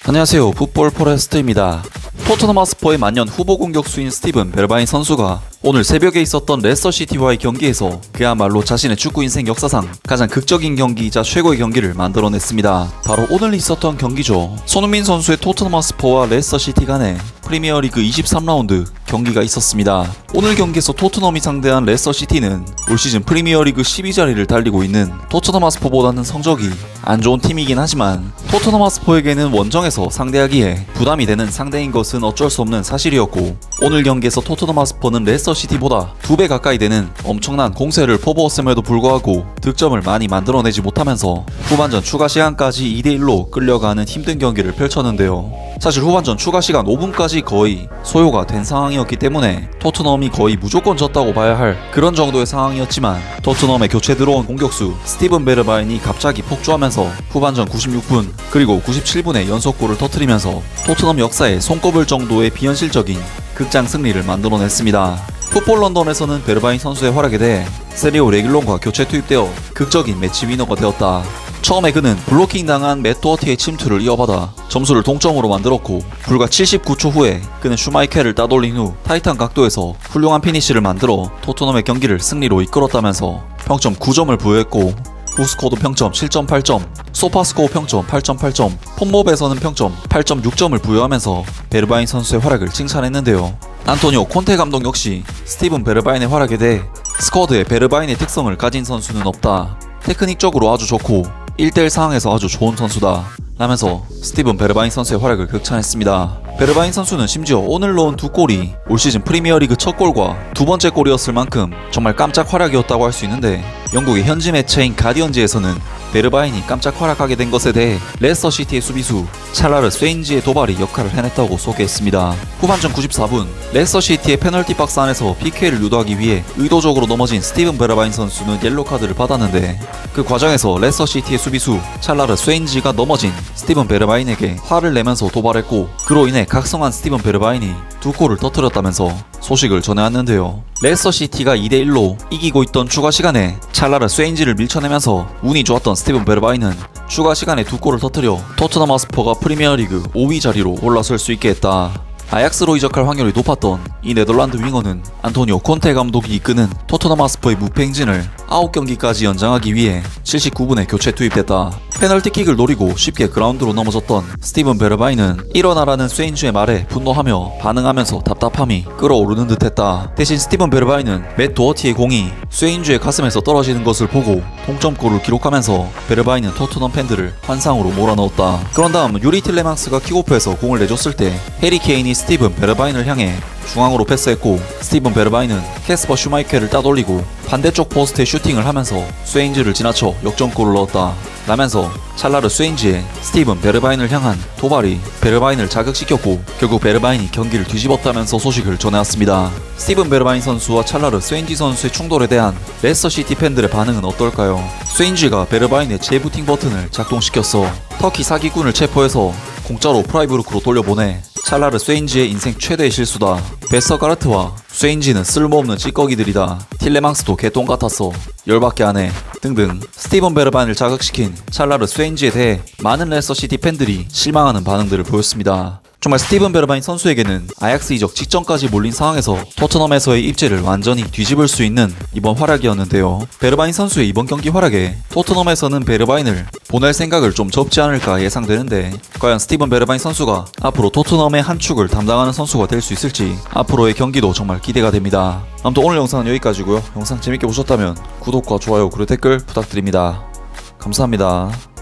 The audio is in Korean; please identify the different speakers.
Speaker 1: 안녕하세요. 풋볼 포레스트입니다. 토트넘 하스퍼의 만년 후보 공격수인 스티븐 베르바인 선수가 오늘 새벽에 있었던 레스터시티와의 경기에서 그야말로 자신의 축구 인생 역사상 가장 극적인 경기이자 최고의 경기를 만들어냈습니다. 바로 오늘 있었던 경기죠. 손흥민 선수의 토트넘 하스퍼와 레스터시티 간의 프리미어리그 23라운드 경기가 있었습니다. 오늘 경기에서 토트넘이 상대한 레스터시티는 올 시즌 프리미어리그 12자리를 달리고 있는 토트넘 하스퍼보다는 성적이 안 좋은 팀이긴 하지만 토트넘 하스퍼에게는 원정에서 상대하기에 부담이 되는 상대인 것은 어쩔 수 없는 사실이었고, 오늘 경기에서 토트넘 하스퍼는 레스터시티보다 2배 가까이 되는 엄청난 공세를 퍼부었음에도 불구하고 득점을 많이 만들어내지 못하면서 후반전 추가 시간까지 2대1로 끌려가는 힘든 경기를 펼쳤는데요. 사실 후반전 추가 시간 5분까지 거의 소요가 된 상황이었기 때문에 토트넘이 거의 무조건 졌다고 봐야 할 그런 정도의 상황이었지만, 토트넘에 교체 들어온 공격수 스티븐 베르바인이 갑자기 폭주하면서 후반전 96분 그리고 97분에 연속골을 터뜨리면서 토트넘 역사에 손꼽을 정도의 비현실적인 극장 승리를 만들어냈습니다. 풋볼 런던에서는 베르바인 선수의 활약에 대해 세리오 레길론과 교체 투입되어 극적인 매치 위너가 되었다. 처음에 그는 블로킹 당한 맷 도어티의 침투를 이어받아 점수를 동점으로 만들었고, 불과 79초 후에 그는 슈마이켈을 따돌린 후 타이트한 각도에서 훌륭한 피니시를 만들어 토트넘의 경기를 승리로 이끌었다면서 평점 9점을 부여했고, 후스코어도 평점 7.8점, 소파스코어 평점 8.8점, 폼몹에서는 평점 8.6점을 부여하면서 베르바인 선수의 활약을 칭찬했는데요. 안토니오 콘테 감독 역시 스티븐 베르바인의 활약에 대해 스쿼드에 베르바인의 특성을 가진 선수는 없다, 테크닉적으로 아주 좋고 1대1 상황에서 아주 좋은 선수다 라면서 스티븐 베르바인 선수의 활약을 극찬했습니다. 베르바인 선수는 심지어 오늘 넣은 두 골이 올 시즌 프리미어리그 첫 골과 두 번째 골이었을 만큼 정말 깜짝 활약이었다고 할 수 있는데, 영국의 현지 매체인 가디언지에서는 베르바인이 깜짝 활약하게 된 것에 대해 레스터시티의 수비수 찰라르 쇠인지의 도발이 역할을 해냈다고 소개했습니다. 후반전 94분 레스터시티의 페널티 박스 안에서 PK를 유도하기 위해 의도적으로 넘어진 스티븐 베르바인 선수는 옐로카드를 받았는데, 그 과정에서 레스터시티의 수비수 찰라르 쇠인지가 넘어진 스티븐 베르바인에게 화를 내면서 도발했고, 그로 인해 각성한 스티븐 베르바인이 두 골을 터뜨렸다면서 소식을 전해왔는데요. 레스터시티가 2대1로 이기고 있던 추가 시간에 찰라르 쇠인지를 밀쳐내면서 운이 좋았던 스티븐 베르바인은 추가 시간에 두 골을 터뜨려 토트넘 하스퍼가 프리미어리그 5위 자리로 올라설 수 있게 했다. 아약스로 이적할 확률이 높았던 이 네덜란드 윙어는 안토니오 콘테 감독이 이끄는 토트넘 하스퍼의 무패 행진을 9경기까지 연장하기 위해 79분에 교체 투입됐다. 페널티킥을 노리고 쉽게 그라운드로 넘어졌던 스티븐 베르바인은 일어나라는 쇠인주의 말에 분노하며 반응하면서 답답함이 끌어오르는 듯했다. 대신 스티븐 베르바인은 맷 도어티의 공이 쇠인주의 가슴에서 떨어지는 것을 보고 동점골을 기록하면서 베르바인은 토트넘 팬들을 환상으로 몰아넣었다. 그런 다음 유리 틸레망스가 킥오프에서 공을 내줬을 때 해리 케인이 스티븐 베르바인을 향해 중앙으로 패스했고, 스티븐 베르바인은 캐스퍼 슈마이켈을 따돌리고 반대쪽 포스트에 슈팅을 하면서 쇠인지를 지나쳐 역전골을 넣었다 라면서 찰라르 쇠인지의 스티븐 베르바인을 향한 도발이 베르바인을 자극시켰고 결국 베르바인이 경기를 뒤집었다면서 소식을 전해왔습니다. 스티븐 베르바인 선수와 찰라르 쇠인지 선수의 충돌에 대한 레스터시티 팬들의 반응은 어떨까요? 쇠인지가 베르바인의 재부팅 버튼을 작동시켰어 터키 사기꾼을 체포해서 공짜로 프라이브루크로 돌려보내 찰라르 쇠인지의 인생 최대의 실수다. 베서가르트와 쇠인지는 쓸모없는 찌꺼기들이다. 틸레망스도 개똥 같았어. 열받게 하네. 등등 스티븐 베르바인을 자극시킨 찰라르 쇠인지에 대해 많은 레스터시티 팬들이 실망하는 반응들을 보였습니다. 정말 스티븐 베르바인 선수에게는 아약스 이적 직전까지 몰린 상황에서 토트넘에서의 입지를 완전히 뒤집을 수 있는 이번 활약이었는데요. 베르바인 선수의 이번 경기 활약에 토트넘에서는 베르바인을 보낼 생각을 좀 접지 않을까 예상되는데, 과연 스티븐 베르바인 선수가 앞으로 토트넘의 한 축을 담당하는 선수가 될 수 있을지 앞으로의 경기도 정말 기대가 됩니다. 아무튼 오늘 영상은 여기까지고요. 영상 재밌게 보셨다면 구독과 좋아요 그리고 댓글 부탁드립니다. 감사합니다.